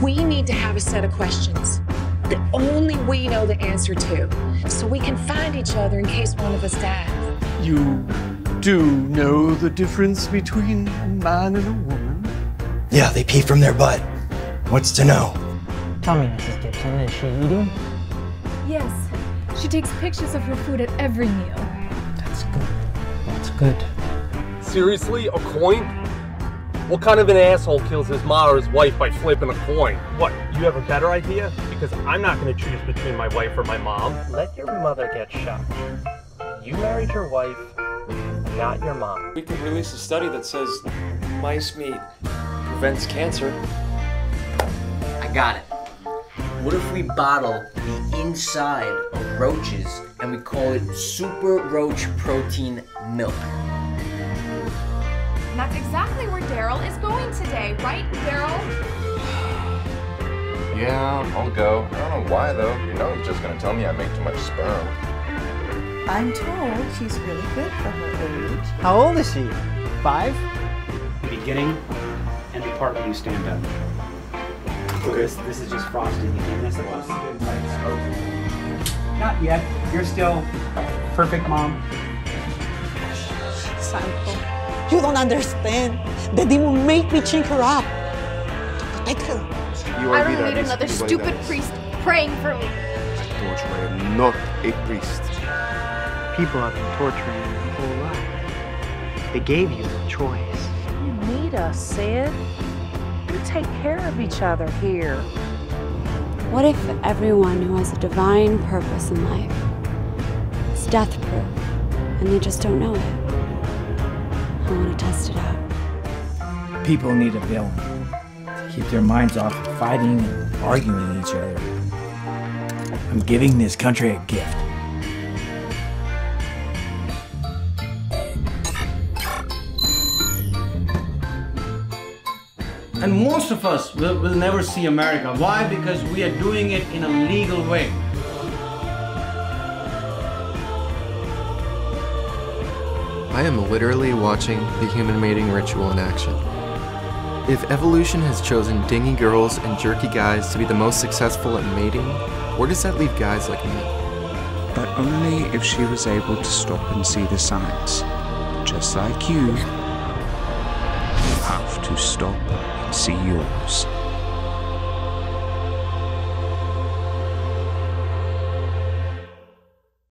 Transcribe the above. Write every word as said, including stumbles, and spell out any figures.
We need to have a set of questions that only we know the answer to, so we can find each other in case one of us dies. You do know the difference between a man and a woman? Yeah, they pee from their butt. What's to know? Tell me, Missus Gibson, is she eating? Yes. She takes pictures of her food at every meal. That's good. That's good. Seriously? A coin? What kind of an asshole kills his mom or his wife by flipping a coin? What, you have a better idea? Because I'm not going to choose between my wife or my mom. Let your mother get shot. You married your wife, not your mom. We could release a study that says mice meat prevents cancer. I got it. What if we bottle the inside of roaches and we call it Super Roach Protein Milk? And that's exactly where Daryl is going today, right, Daryl? Yeah, I'll go. I don't know why, though. You know he's just gonna tell me I make too much sperm. I'm told she's really good for her age. How old is she? Five? Beginning and the part when you stand up. Okay. This, this is just frosting. You can't mess it up. Not yet. You're still perfect, Mom. Santo, you don't understand. The demon made me chain her up to protect her. I don't need another stupid priest praying for me. I told you I am not a priest. People have been torturing you your whole life. They gave you the choice. You need us, Sid. We take care of each other here. What if everyone who has a divine purpose in life is death-proof and they just don't know it? I want to test it out. People need a villain to keep their minds off of fighting and arguing with each other. I'm giving this country a gift. And most of us will, will never see America. Why? Because we are doing it in a legal way. I am literally watching the human mating ritual in action. If evolution has chosen dingy girls and jerky guys to be the most successful at mating, where does that leave guys like me? But only if she was able to stop and see the signs. Just like you, you have to stop and see yours.